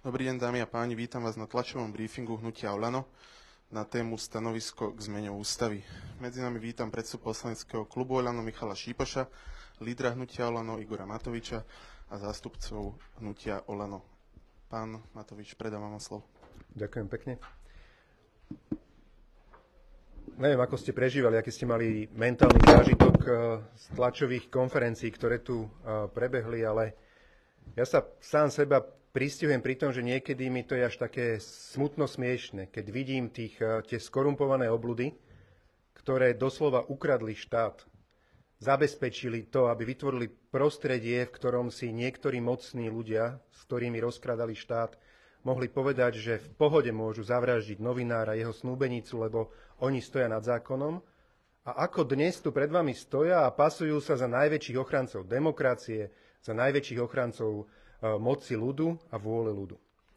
Dobrý deň, dámy a páni, vítam vás na tlačovom briefingu Hnutia Olano na tému stanovisko k zmene ústavy. Medzi nami vítam predsedu poslaneckého klubu Olano Michala Šípoša, lídra Hnutia Olano Igora Matoviča a zástupcov Hnutia Olano. Pán Matovič, predávam vám slovo. Ďakujem pekne. Neviem, ako ste prežívali, aký ste mali mentálny zážitok z tlačových konferencií, ktoré tu prebehli, ale ja sa sám seba pristihujem pri tom, že niekedy mi to je až také smutno smiešne, keď vidím tie skorumpované obludy, ktoré doslova ukradli štát, zabezpečili to, aby vytvorili prostredie, v ktorom si niektorí mocní ľudia, s ktorými rozkradali štát, mohli povedať, že v pohode môžu zavraždiť novinára, jeho snúbenicu, lebo oni stoja nad zákonom. A ako dnes tu pred vami stoja a pasujú sa za najväčších ochrancov demokracie, za najväčších ochrancov moci ľudu a vôle ľudu.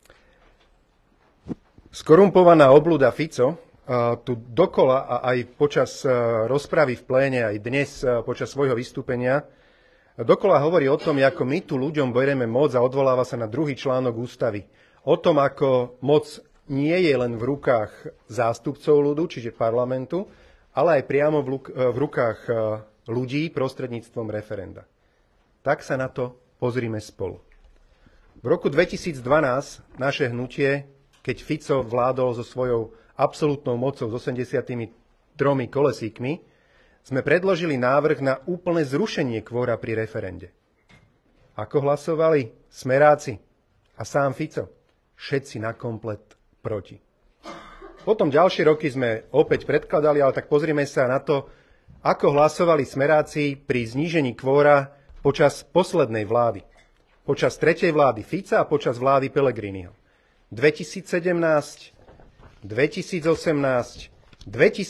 Skorumpovaná obluda Fico tu dokola a aj počas rozpravy v pléne, aj dnes počas svojho vystúpenia, dokola hovorí o tom, ako my tu ľuďom berieme moc a odvoláva sa na druhý článok ústavy. O tom, ako moc nie je len v rukách zástupcov ľudu, čiže parlamentu, ale aj priamo v rukách ľudí prostredníctvom referenda. Tak sa na to pozrime spolu. V roku 2012 naše hnutie, keď Fico vládol so svojou absolútnou mocou s 83 kolesíkmi, sme predložili návrh na úplné zrušenie kvóra pri referende. Ako hlasovali smeráci a sám Fico? Všetci na komplet proti. Potom ďalšie roky sme opäť predkladali, ale tak pozrime sa na to, ako hlasovali smeráci pri znížení kvóra počas poslednej vlády. Počas tretej vlády Fica a počas vlády Pellegriniho. 2017, 2018, 2019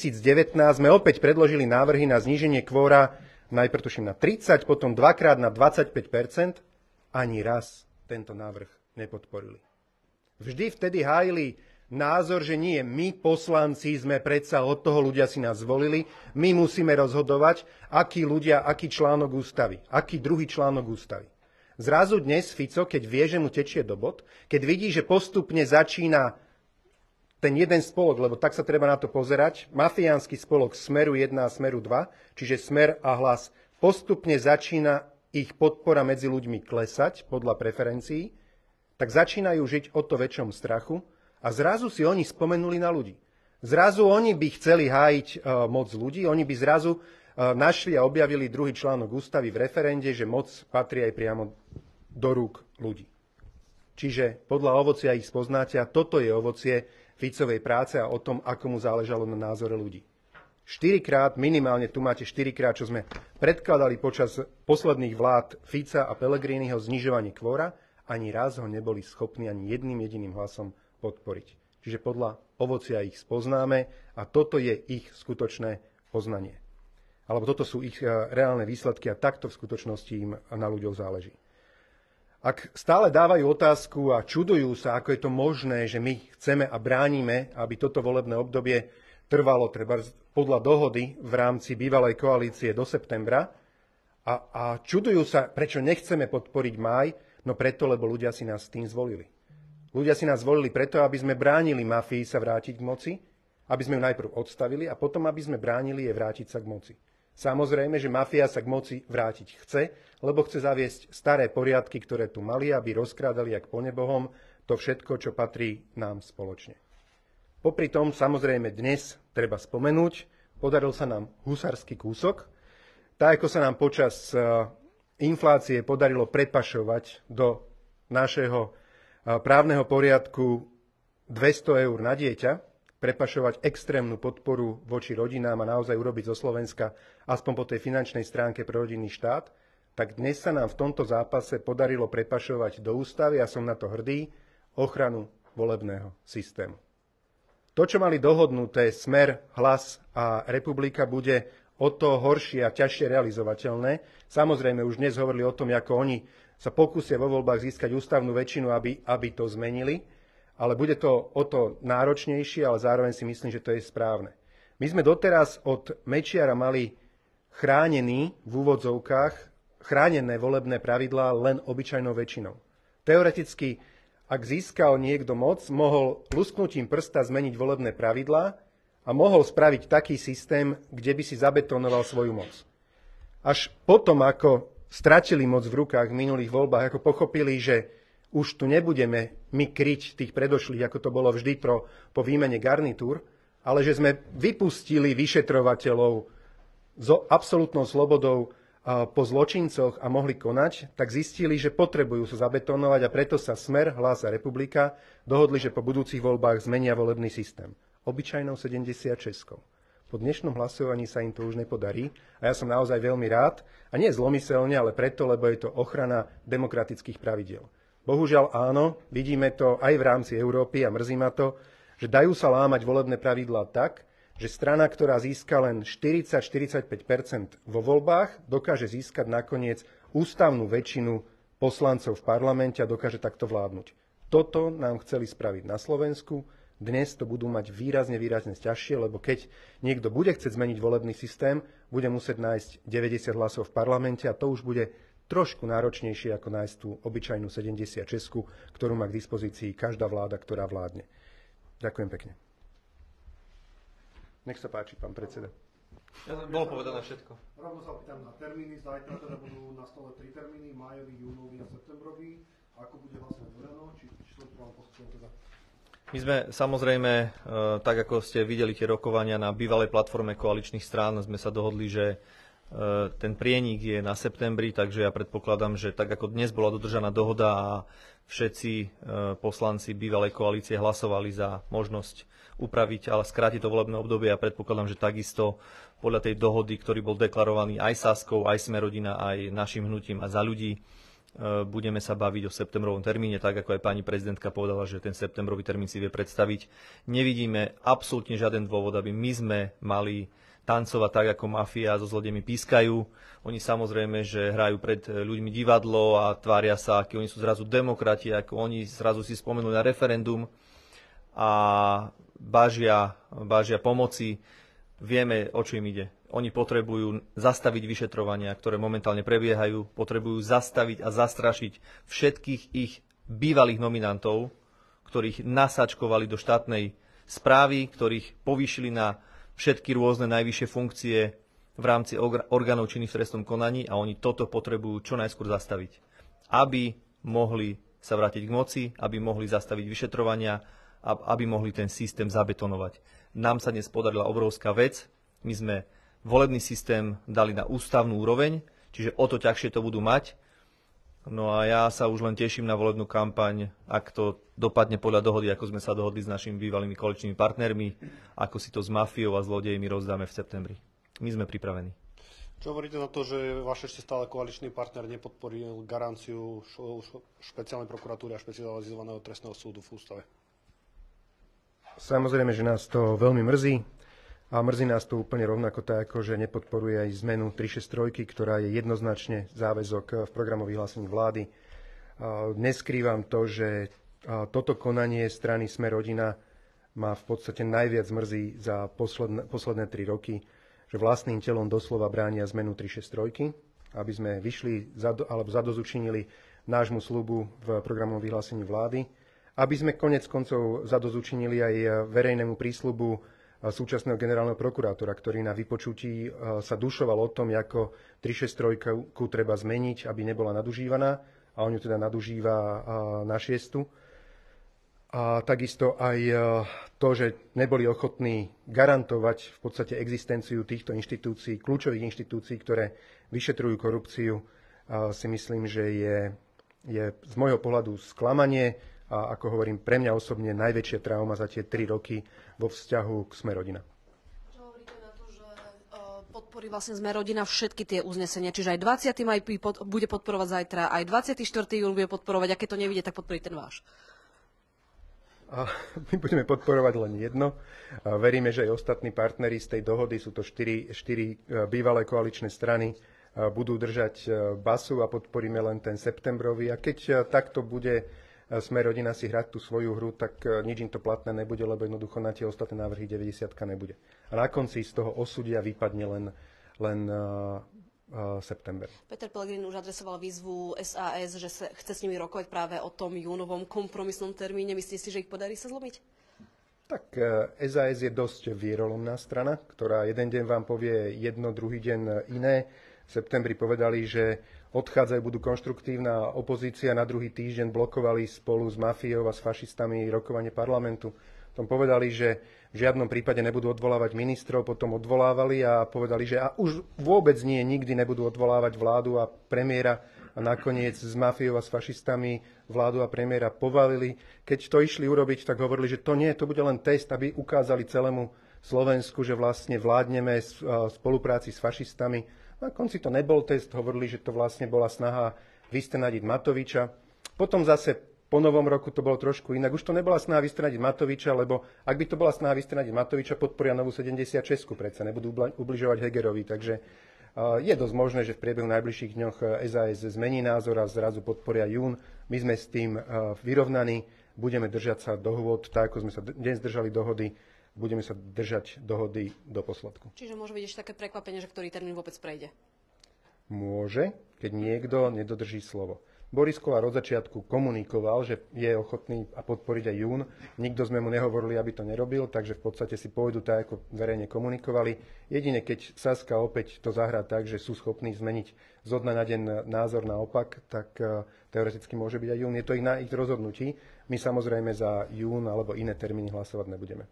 sme opäť predložili návrhy na zníženie kvóra najprv tuším na 30, potom dvakrát na 25%. Ani raz tento návrh nepodporili. Vždy vtedy hájili názor, že nie, my poslanci sme predsa od toho, ľudia si nás zvolili, my musíme rozhodovať, akí ľudia, aký článok ústavy, aký druhý článok ústavy. Zrazu dnes Fico, keď vie, že mu tečie do bod, keď vidí, že postupne začína ten jeden spolok, lebo tak sa treba na to pozerať, mafiánsky spolok Smeru 1 a Smeru 2, čiže Smer a Hlas, postupne začína ich podpora medzi ľuďmi klesať podľa preferencií, tak začínajú žiť o to väčšom strachu a zrazu si oni spomenuli na ľudí. Zrazu oni by chceli hájiť moc ľudí, oni by zrazu našli a objavili druhý článok ústavy v referende, že moc patrí aj priamo do rúk ľudí. Čiže podľa ovocia ich spoznáte a toto je ovocie Ficovej práce a o tom, ako mu záležalo na názore ľudí. 4-krát, minimálne tu máte 4-krát, čo sme predkladali počas posledných vlád Fica a Pellegriniho znižovanie kvóra, ani raz ho neboli schopní ani jedným jediným hlasom podporiť. Čiže podľa ovocia ich spoznáme a toto je ich skutočné poznanie. Alebo toto sú ich reálne výsledky a takto v skutočnosti im na ľuďoch záleží. Ak stále dávajú otázku a čudujú sa, ako je to možné, že my chceme a bránime, aby toto volebné obdobie trvalo treba podľa dohody v rámci bývalej koalície do septembra a čudujú sa, prečo nechceme podporiť máj, no preto, lebo ľudia si nás tým zvolili. Ľudia si nás zvolili preto, aby sme bránili mafii sa vrátiť k moci, aby sme ju najprv odstavili a potom, aby sme bránili jej vrátiť sa k moci. Samozrejme, že mafia sa k moci vrátiť chce, lebo chce zaviesť staré poriadky, ktoré tu mali, aby rozkrádali jak po nebohom to všetko, čo patrí nám spoločne. Popri tom, samozrejme, dnes treba spomenúť, podaril sa nám husársky kúsok, tak ako sa nám počas inflácie podarilo prepašovať do našeho právneho poriadku 200 eur na dieťa, prepašovať extrémnu podporu voči rodinám a naozaj urobiť zo Slovenska aspoň po tej finančnej stránke pre rodinný štát, tak dnes sa nám v tomto zápase podarilo prepašovať do ústavy, a som na to hrdý, ochranu volebného systému. To, čo mali dohodnuté Smer, Hlas a Republika, bude o to horšie a ťažšie realizovateľné. Samozrejme, už dnes hovorili o tom, ako oni sa pokúsia vo voľbách získať ústavnú väčšinu, aby to zmenili. Ale bude to o to náročnejšie, ale zároveň si myslím, že to je správne. My sme doteraz od Mečiara mali chránený, v úvodzovkách, chránené volebné pravidlá len obyčajnou väčšinou. Teoreticky ak získal niekto moc, mohol lusknutím prsta zmeniť volebné pravidlá a mohol spraviť taký systém, kde by si zabetonoval svoju moc. Až potom, ako stratili moc v rukách v minulých voľbách, ako pochopili, že už tu nebudeme my kryť tých predošlých, ako to bolo vždy po výmene garnitúr, ale že sme vypustili vyšetrovateľov so absolútnou slobodou po zločincoch a mohli konať, tak zistili, že potrebujú sa zabetonovať a preto sa Smer, Hlas a Republika dohodli, že po budúcich voľbách zmenia volebný systém. Obyčajnou 76. Po dnešnom hlasovaní sa im to už nepodarí a ja som naozaj veľmi rád, a nie zlomyselne, ale preto, lebo je to ochrana demokratických pravidiel. Bohužiaľ áno, vidíme to aj v rámci Európy a mrzí ma to, že dajú sa lámať volebné pravidlá tak, že strana, ktorá získa len 40-45% vo voľbách, dokáže získať nakoniec ústavnú väčšinu poslancov v parlamente a dokáže takto vládnuť. Toto nám chceli spraviť na Slovensku. Dnes to budú mať výrazne ťažšie, lebo keď niekto bude chcieť zmeniť volebný systém, bude musieť nájsť 90 hlasov v parlamente a to už bude trošku náročnejšie ako nájsť tú obyčajnú 76, ktorú má k dispozícii každá vláda, ktorá vládne. Ďakujem pekne. Nech sa páči, pán predseda. Bolo povedané všetko. Rovno sa opýtam na termíny. Zajtra teda budú na stole 3 termíny, májový, júnový a septembrový. Ako bude vlastne Olano? Či to vám postupom teda? My sme samozrejme, tak ako ste videli tie rokovania na bývalej platforme koaličných strán, sme sa dohodli, že ten prienik je na septembri, takže ja predpokladám, že tak ako dnes bola dodržaná dohoda a všetci poslanci bývalej koalície hlasovali za možnosť upraviť, ale skrátiť to volebné obdobie. Ja predpokladám, že takisto podľa tej dohody, ktorý bol deklarovaný aj Saskou, aj Smer-Rodina, aj našim hnutím a Za ľudí, budeme sa baviť o septembrovom termíne, tak ako aj pani prezidentka povedala, že ten septembrový termín si vie predstaviť. Nevidíme absolútne žiaden dôvod, aby my sme mali tancovať tak, ako mafia so zlodejmi pískajú. Oni samozrejme, že hrajú pred ľuďmi divadlo a tvária sa, akí oni sú zrazu demokrati, ako oni zrazu si spomenuli na referendum a bážia pomoci. Vieme, o čo im ide. Oni potrebujú zastaviť vyšetrovania, ktoré momentálne prebiehajú, potrebujú zastaviť a zastrašiť všetkých ich bývalých nominantov, ktorých nasačkovali do štátnej správy, ktorých povýšili na všetky rôzne najvyššie funkcie v rámci orgánov činných v trestnom konaní a oni toto potrebujú čo najskôr zastaviť. Aby mohli sa vrátiť k moci, aby mohli zastaviť vyšetrovania a aby mohli ten systém zabetonovať. Nám sa dnes podarila obrovská vec. My sme volebný systém dali na ústavnú úroveň, čiže o to ťažšie to budú mať. No a ja sa už len teším na volebnú kampaň, ak to dopadne podľa dohody, ako sme sa dohodli s našimi bývalými koaličnými partnermi, ako si to s mafiou a zlodejmi rozdáme v septembri. My sme pripravení. Čo hovoríte na to, že váš ešte stále koaličný partner nepodporil garanciu špeciálnej prokuratúry a špecializovaného trestného súdu v ústave? Samozrejme, že nás to veľmi mrzí. A mrzí nás to úplne rovnako tak, ako že nepodporuje aj zmenu 363, ktorá je jednoznačne záväzok v programovom vyhlásení vlády. Neskrývam to, že toto konanie strany Smer-Rodina ma v podstate najviac mrzí za posledné 3 roky, že vlastným telom doslova bránia zmenu 363, aby sme vyšli alebo zadozučinili nášmu sľubu v programovom vyhlásení vlády, aby sme konec koncov zadozučinili aj verejnému prísľubu súčasného generálneho prokurátora, ktorý na vypočutí sa dušoval o tom, ako 363 treba zmeniť, aby nebola nadužívaná, a on ju teda nadužíva na 6. A takisto aj to, že neboli ochotní garantovať v podstate existenciu týchto inštitúcií, kľúčových inštitúcií, ktoré vyšetrujú korupciu, si myslím, že je z môjho pohľadu sklamanie a ako hovorím, pre mňa osobne najväčšia trauma za tie 3 roky vo vzťahu k Smer-Rodina. Čo hovoríte na to, že podporí vlastne Smer-Rodina všetky tie uznesenia, čiže aj 20. maj bude podporovať zajtra, aj 24. júl bude podporovať, a keď to nevidie, tak podporí ten váš. A my budeme podporovať len jedno. Veríme, že aj ostatní partneri z tej dohody, sú to 4 bývalé koaličné strany, budú držať basu a podporíme len ten septembrový. A keď takto bude Smer-Rodina si hrať tú svoju hru, tak nič im to platné nebude, lebo jednoducho na tie ostatné návrhy 90 nebude. A na konci z toho osudia vypadne len september. Peter Pellegrini už adresoval výzvu SAS, že sa chce s nimi rokovať práve o tom júnovom kompromisnom termíne. Myslíte si, že ich podarí sa zlomiť? Tak SAS je dosť vierolomná strana, ktorá jeden deň vám povie jedno, druhý deň iné. V septembri povedali, že odchádzajú, budú konštruktívna opozícia, na druhý týždeň blokovali spolu s mafiou a s fašistami rokovanie parlamentu. Potom povedali, že v žiadnom prípade nebudú odvolávať ministrov, potom odvolávali a povedali, že už vôbec nie, nikdy nebudú odvolávať vládu a premiéra a nakoniec s mafiou a s fašistami vládu a premiéra povalili. Keď to išli urobiť, tak hovorili, že to nie, to bude len test, aby ukázali celému Slovensku, že vlastne vládneme v spolupráci s fašistami. Na konci to nebol test, hovorili, že to vlastne bola snaha vystenadiť Matoviča. Potom zase po novom roku to bolo trošku inak. Už to nebola snaha vystrnadiť Matoviča, lebo ak by to bola snaha vystrnadiť Matoviča, podporia novú 76, predsa nebudú ubližovať Hegerovi. Takže je dosť možné, že v priebehu najbližších dňoch SAS zmení názor a zrazu podporia jún. My sme s tým vyrovnaní, budeme držať sa dohôd, tak ako sme sa dnes držali dohody, budeme sa držať dohody do posledku. Čiže môže byť ešte také prekvapenie, že ktorý termín vôbec prejde? Môže, keď niekto nedodrží slovo. Boris Kollár od začiatku komunikoval, že je ochotný a podporiť aj jún. Nikto sme mu nehovorili, aby to nerobil, takže v podstate si pôjdu tak, ako verejne komunikovali. Jedine keď Saska opäť to zahrá tak, že sú schopní zmeniť zo dňa na deň názor naopak, tak teoreticky môže byť aj jún. Je to na ich rozhodnutí. My samozrejme za jún alebo iné termíny hlasovať nebudeme.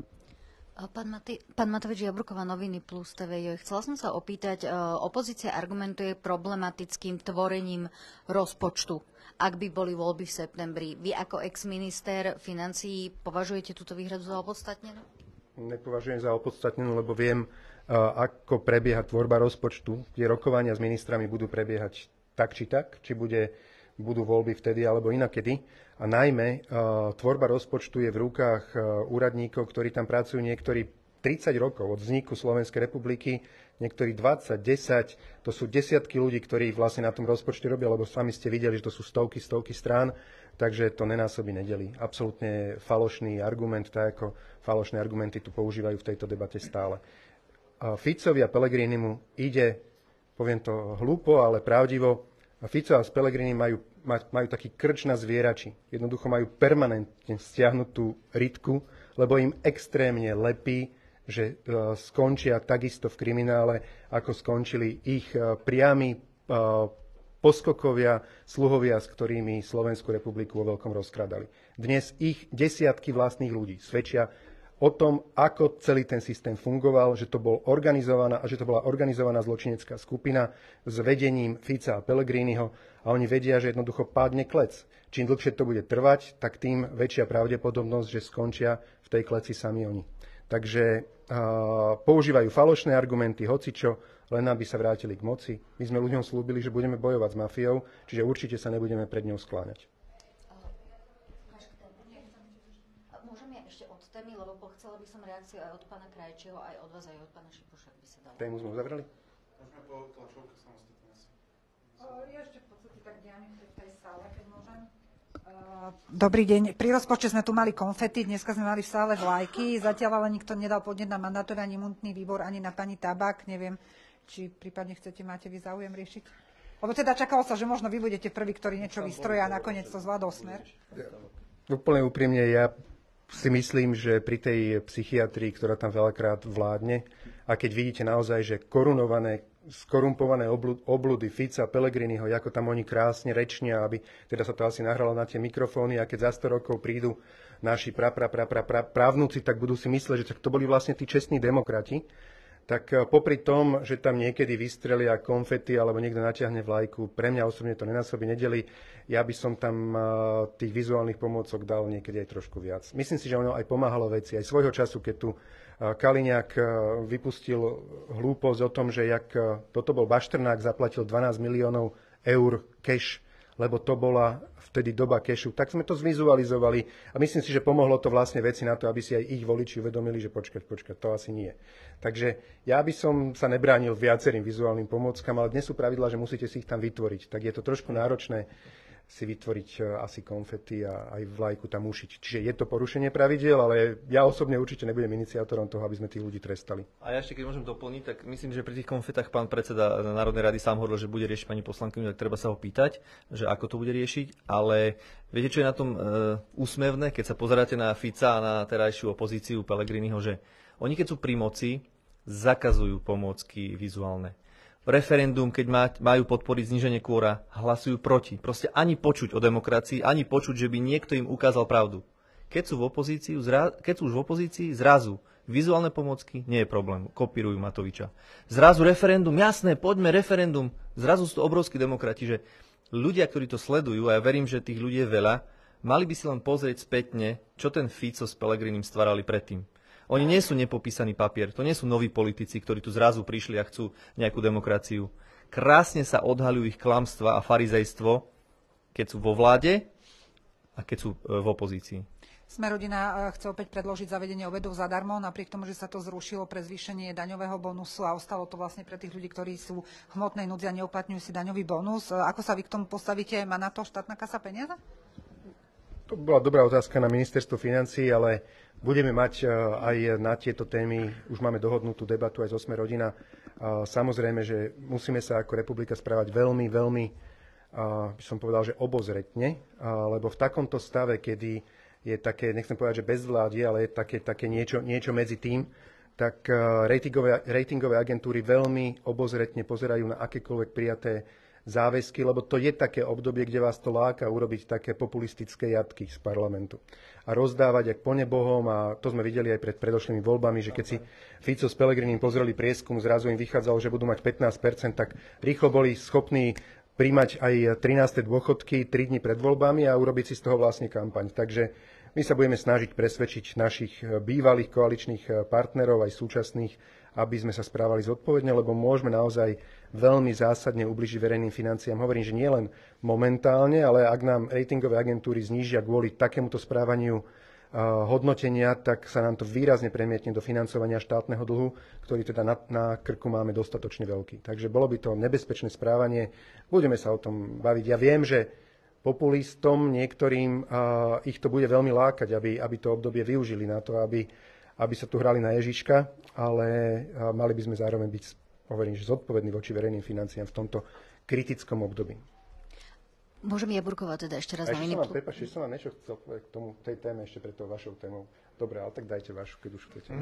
Pán Matovič, Jabruková, Noviny Plus TV. Chcela som sa opýtať, opozícia argumentuje problematickým tvorením rozpočtu, ak by boli voľby v septembri. Vy ako ex-minister financií považujete túto výhradu za opodstatnenú? Nepovažujem za opodstatnenú, lebo viem, ako prebieha tvorba rozpočtu. Tie rokovania s ministrami budú prebiehať tak, či budú voľby vtedy alebo inakedy. A najmä tvorba rozpočtu je v rukách úradníkov, ktorí tam pracujú niektorí 30 rokov od vzniku Slovenskej republiky, niektorí 20, 10. To sú desiatky ľudí, ktorí vlastne na tom rozpočte robia, lebo sami ste videli, že to sú stovky strán, takže to nenásobí nedelí. Absolútne falošný argument, tak ako falošné argumenty tu používajú v tejto debate stále. Ficovi a Pellegrinimu ide, poviem to hlúpo, ale pravdivo, Fico a Pellegrini majú taký krč na zvierači. Jednoducho majú permanentne stiahnutú rytku, lebo im extrémne lepí, že skončia takisto v kriminále, ako skončili ich priami poskokovia, sluhovia, s ktorými Slovenskú republiku vo veľkom rozkrádali. Dnes ich desiatky vlastných ľudí svedčia o tom, ako celý ten systém fungoval, že to bola organizovaná zločinecká skupina s vedením Fica a Pellegriniho a oni vedia, že jednoducho pádne klec. Čím dlhšie to bude trvať, tak tým väčšia pravdepodobnosť, že skončia v tej kleci sami oni. Takže používajú falošné argumenty, hocičo, len aby sa vrátili k moci. My sme ľuďom slúbili, že budeme bojovať s mafiou, čiže určite sa nebudeme pred ňou skláňať. Témy, lebo chcela by som reakciu aj od pána Krajčieho, aj od vás, aj od pána Šipoša, ak by sa dalo. Tému sme uzavreli? Môžeme po tlačovke samostatne. Ja ešte v podstate tak diametre v tej sále, keď môžem. Dobrý deň. Pri rozpočte sme tu mali konfety, dneska sme mali v sále vlajky, zatiaľ ale nikto nedal podnet na mandátový ani imunitný výbor, ani na pani Tabák. Neviem, či prípadne máte vy záujem riešiť. Lebo teda čakalo sa, že možno vy budete prví, ktorí niečo vystroja a nakoniec to zvládol Smer. Úplne úprimne, ja si myslím, že pri tej psychiatrii, ktorá tam veľakrát vládne, a keď vidíte naozaj, že skorumpované obludy Fica, Pellegriniho, ako tam oni krásne rečnia, aby teda sa to asi nahralo na tie mikrofóny, a keď za 100 rokov prídu naši právnuci, tak budú si mysleť, že to boli vlastne tí čestní demokrati, tak popri tom, že tam niekedy vystrelia konfety alebo niekto natiahne vlajku, pre mňa osobne to nenásobí nedeli, ja by som tam tých vizuálnych pomôcok dal niekedy aj trošku viac. Myslím si, že ono aj pomáhalo veci. Aj svojho času, keď tu Kaliňák vypustil hlúposť o tom, že toto bol Bašternák, zaplatil 12 miliónov eur cash, lebo to bola vtedy doba cashu, tak sme to zvizualizovali a myslím si, že pomohlo to vlastne veci na to, aby si aj ich voliči uvedomili, že počkať, to asi nie. Takže ja by som sa nebránil viacerým vizuálnym pomôckam, ale dnes sú pravidlá, že musíte si ich tam vytvoriť. Tak je to trošku náročné si vytvoriť asi konfety a aj vlajku tam ušiť. Čiže je to porušenie pravidiel, ale ja osobne určite nebudem iniciátorom toho, aby sme tých ľudí trestali. A ja ešte, keď môžem doplniť, tak myslím, že pri tých konfetách pán predseda Národnej rady sám hovoril, že bude riešiť pani poslankyňu, tak treba sa ho pýtať, že ako to bude riešiť, ale viete, čo je na tom úsmevné, keď sa pozeráte na Fica a na terajšiu opozíciu Pellegriniho, že oni keď sú pri moci, zakazujú pomôcky vizuálne. Referendum, keď majú podporiť zníženie kvóra, hlasujú proti. Proste ani počuť o demokracii, ani počuť, že by niekto im ukázal pravdu. Keď sú už v opozícii, zrazu vizuálne pomôcky, nie je problém, kopírujú Matoviča. Zrazu referendum, jasné, poďme referendum. Zrazu sú to obrovskí demokrati, že ľudia, ktorí to sledujú, a ja verím, že tých ľudí je veľa, mali by si len pozrieť spätne, čo ten Fico s Pellegrinim stvarali predtým. Oni nie sú nepopísaný papier, to nie sú noví politici, ktorí tu zrazu prišli a chcú nejakú demokraciu. Krásne sa odhaľujú ich klamstva a farizejstvo, keď sú vo vláde a keď sú v opozícii. Smer-rodina chce opäť predložiť zavedenie obedov zadarmo, napriek tomu, že sa to zrušilo pre zvýšenie daňového bonusu a ostalo to vlastne pre tých ľudí, ktorí sú v hmotnej núdzi a neuplatňujú si daňový bonus. Ako sa vy k tomu postavíte? Má na to štátna kasa peniaze? To bola dobrá otázka na ministerstvo financií, ale budeme mať aj na tieto témy, už máme dohodnutú debatu aj zo Smer-rodina. Samozrejme, že musíme sa ako republika správať veľmi, by som povedal, že obozretne, lebo v takomto stave, kedy je také, nechcem povedať, že bezvládie, ale je také niečo medzi tým, tak ratingové agentúry veľmi obozretne pozerajú na akékoľvek prijaté záväzky, lebo to je také obdobie, kde vás to láka urobiť také populistické jatky z parlamentu. A rozdávať jak po nebohom, a to sme videli aj pred predošlými voľbami, že keď si Fico s Pellegrinim pozreli prieskum, zrazu im vychádzalo, že budú mať 15%, tak rýchlo boli schopní príjmať aj 13. dôchodky 3 dni pred voľbami a urobiť si z toho vlastne kampaň. Takže my sa budeme snažiť presvedčiť našich bývalých koaličných partnerov, aj súčasných, aby sme sa správali zodpovedne, lebo môžeme naozaj veľmi zásadne ubližiť verejným financiám. Hovorím, že nie len momentálne, ale ak nám ratingové agentúry znížia kvôli takémuto správaniu hodnotenia, tak sa nám to výrazne premietne do financovania štátneho dlhu, ktorý teda na krku máme dostatočne veľký. Takže bolo by to nebezpečné správanie. Budeme sa o tom baviť. Ja viem, že populistom niektorým ich to bude veľmi lákať, aby to obdobie využili na to, aby sa tu hrali na Ježiška, ale mali by sme zároveň byť, hovorím, že zodpovední voči verejným financiám v tomto kritickom období. Môžem Jaburková teda ešte raz na minútu. Prepáčte, som vám niečo chcel povedať k tej téme ešte pred tou vašou témou. Dobre, ale tak dajte vašu, keď už chcete.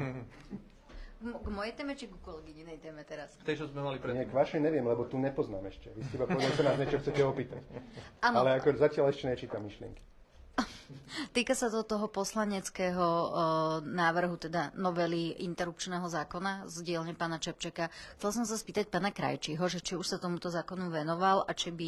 K mojej téme, či ku kolegyninej téme teraz? K tej, čo sme mali predtým. Nie, k vašej neviem, lebo tu nepoznám ešte. Vy ste iba povedali, že sa nás niečo chcete opýtať. Ano. Ale ako zatiaľ ešte nečítam myšlienky. Týka sa to toho poslaneckého návrhu, teda novely interrupčného zákona z dielne pána Čepčeka. Chcel som sa spýtať pána Krajčího, že či už sa tomuto zákonu venoval a či by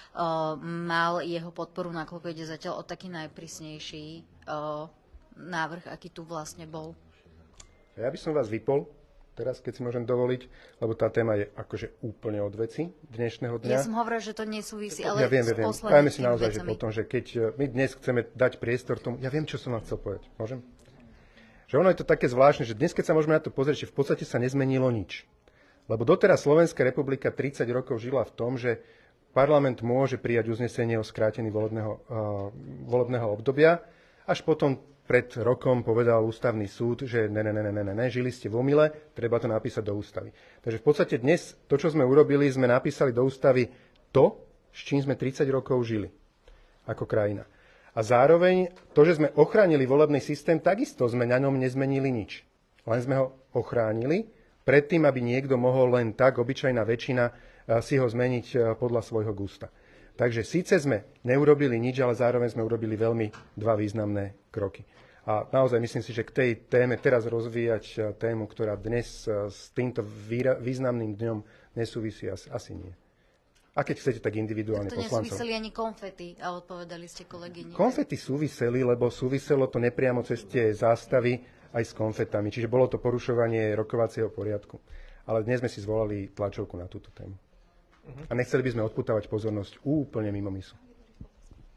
mal jeho podporu, nakoľko ide zatiaľ o taký najprísnejší návrh, aký tu vlastne bol. Ja by som vás vypol teraz, keď si môžem dovoliť, lebo tá téma je akože úplne od veci dnešného dňa. Ja som hovorila, že to nesúvisí, ale ja viem. s poslaneckými Dajme si naozaj, vecami. že potom, že keď my dnes chceme dať priestor tomu, ja viem, čo som vám chcel povedať, môžem? Že ono je to také zvláštne, že dnes, keď sa môžeme na to pozrieť, že v podstate sa nezmenilo nič. Lebo doteraz Slovenská republika 30 rokov žila v tom, že parlament môže prijať uznesenie o skrátení volebného obdobia, až potom pred rokom povedal ústavný súd, že ne, žili ste v omyle, treba to napísať do ústavy. Takže v podstate dnes to, čo sme urobili, sme napísali do ústavy to, s čím sme 30 rokov žili ako krajina. A zároveň to, že sme ochránili volebný systém, takisto sme na ňom nezmenili nič. Len sme ho ochránili predtým, aby niekto mohol len tak, obyčajná väčšina, si ho zmeniť podľa svojho gusta. Takže síce sme neurobili nič, ale zároveň sme urobili veľmi dva významné kroky. A naozaj myslím si, že k tej téme teraz rozvíjať tému, ktorá dnes s týmto významným dňom nesúvisí, asi nie. A keď chcete, tak individuálne poslancov. To nesúviseli ani konfety, a odpovedali ste kolegyni. Konfety súviseli, lebo súviselo to nepriamo cez tie zástavy aj s konfetami. Čiže bolo to porušovanie rokovacieho poriadku. Ale dnes sme si zvolali tlačovku na túto tému. A nechceli by sme odpútavať pozornosť úplne mimo misu.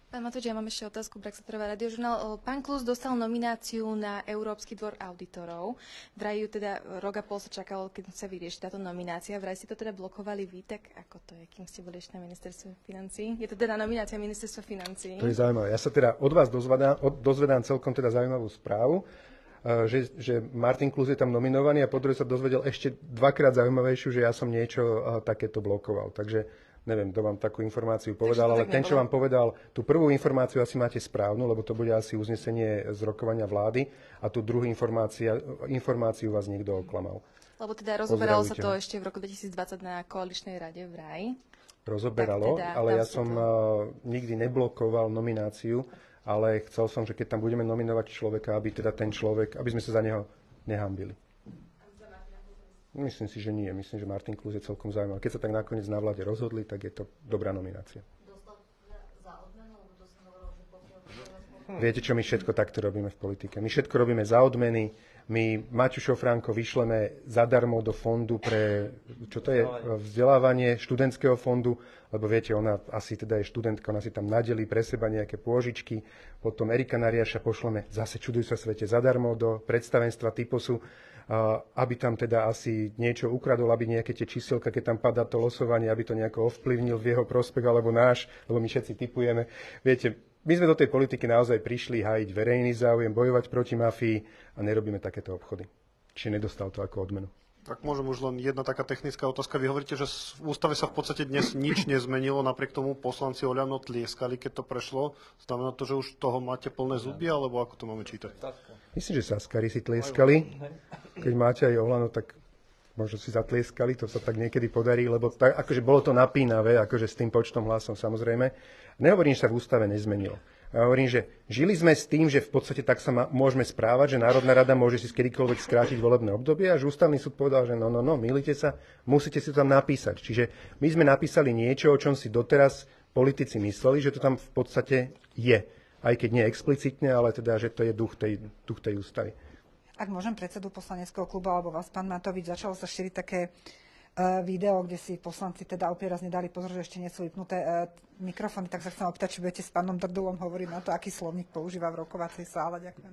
Pán Matovič, ja mám ešte otázku, Brexiterová radiožurnál. Pán Klus dostal nomináciu na Európsky dvor auditorov. Vraj ju teda rok a pol sa čakalo, keď sa vyrieši táto nominácia. Vraj ste to teda blokovali vy, tak ako to je, kým ste boli ešte na ministerstve financií? Je to teda nominácia ministerstva financií? To je zaujímavé. Ja sa teda od vás dozvedám celkom teda zaujímavú správu, že Martin Klus je tam nominovaný a po druhé sa dozvedel ešte dvakrát zaujímavejšiu, že ja som niečo takéto blokoval. Takže neviem, kto vám takú informáciu povedal, ale ten, čo vám povedal, tú prvú informáciu asi máte správnu, lebo to bude asi uznesenie z rokovania vlády a tú druhú informáciu vás niekto oklamal. Lebo teda rozoberalo sa to ešte v roku 2020 na koaličnej rade vraj. Rozoberalo, teda, ale ja som nikdy neblokoval nomináciu, ale chcel som, že keď tam budeme nominovať človeka, aby teda ten človek, aby sme sa za neho nehambili. Myslím si, že nie. Myslím, že Martin Klus je celkom zaujímavý. Keď sa tak nakoniec na vláde rozhodli, tak je to dobrá nominácia. Viete, čo my všetko takto robíme v politike? My všetko robíme za odmeny. My Maťu Šofránko vyšleme zadarmo do fondu pre, čo to je, vzdelávanie študentského fondu, lebo viete, ona asi teda je študentka, ona si tam nadelí pre seba nejaké pôžičky. Potom Erika Nariaša pošleme zase, čuduj sa svete, zadarmo do predstavenstva Typosu, aby tam teda asi niečo ukradol, aby nejaké tie číselka, keď tam padá to losovanie, aby to nejako ovplyvnil v jeho prospech alebo náš, lebo my všetci tipujeme. Viete, my sme do tej politiky naozaj prišli hájiť verejný záujem, bojovať proti mafii a nerobíme takéto obchody. Čiže nedostal to ako odmenu. Tak môžem už len jedna taká technická otázka. Vy hovoríte, že v ústave sa v podstate dnes nič nezmenilo, napriek tomu poslanci Oľano tlieskali, keď to prešlo. Znamená to, že už toho máte plné zuby, alebo ako to máme čítať? Myslím, že Saskari si tlieskali. Keď máte aj Oľano, tak možno si zatlieskali, to sa tak niekedy podarí, lebo tak, akože bolo to napínavé, akože s tým počtom hlasov samozrejme. Nehovorím, že sa v ústave nezmenilo. Ja hovorím, že žili sme s tým, že v podstate tak sa môžeme správať, že Národná rada môže si kedykoľvek skrátiť volebné obdobie a že ústavný súd povedal, že no, mýlite sa, musíte si to tam napísať. Čiže my sme napísali niečo, o čom si doteraz politici mysleli, že to tam v podstate je. Aj keď nie explicitne, ale teda, že to je duch tej ústavy. Ak môžem predsedu poslaneckého klubu alebo vás, pán Matovič, začalo sa šíriť také video, kde si poslanci teda opierazne dali pozor, že ešte nie sú vypnuté mikrofóny, tak sa chcem opýtať, či budete s pánom Drdulom hovoriť na to, aký slovník používa v rokovacej sále. Ďakujem.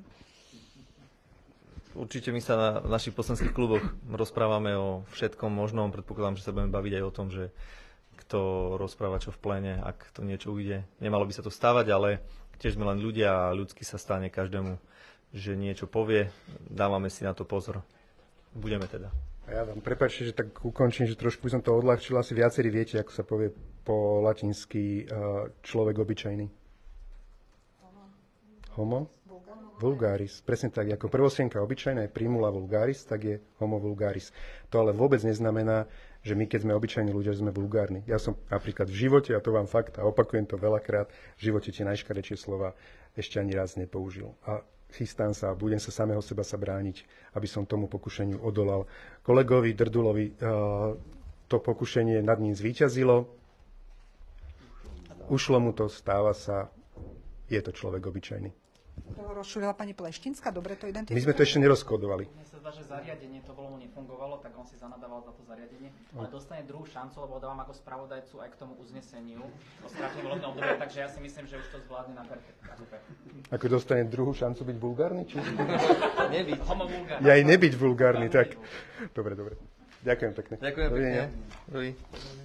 Určite my sa v našich poslaneckých kluboch rozprávame o všetkom možnom. Predpokladám, že sa budeme baviť aj o tom, že kto rozpráva čo v pléne, ak to niečo ujde. Nemalo by sa to stávať, ale tiež sme len ľudia a ľudsky sa stane každému, že niečo povie. Dávame si na to pozor. Budeme teda. A ja vám prepáčte, že tak ukončím, že trošku by som to odľahčil. Asi viacerí viete, ako sa povie po latinsky človek obyčajný. Homo? Vulgaris. Presne tak, ako prvosienka obyčajná je primula vulgaris, tak je homo vulgaris. To ale vôbec neznamená, že my, keď sme obyčajní ľudia, sme vulgárni. Ja som napríklad v živote, a to vám fakt, a opakujem to veľakrát, v živote tie najškarečšie slova ešte ani raz nepoužil. A chystám sa a budem sa samého seba brániť, aby som tomu pokušeniu odolal. Kolegovi Drdulovi to pokušenie nad ním zvíťazilo. Ušlo mu to, stáva sa, je to človek obyčajný. To rozšúrila pani Pleštinská, dobre to identifikuje? My sme to ešte nerozkodovali. Mne sa zdá, že zariadenie to bolo, nefungovalo, tak on si zanadával za to zariadenie, ale dostane druhú šancu, lebo dávam ako spravodajcu aj k tomu uzneseniu o skrátenom volebnom období, takže ja si myslím, že už to zvládne na perfekt. Ako dostane druhú šancu byť vulgárny? Či... Nebyť. Homo vulgárny. Ja aj nebyť vulgárny, tak. Dobre. Ďakujem pekne. Ďakujem pekne.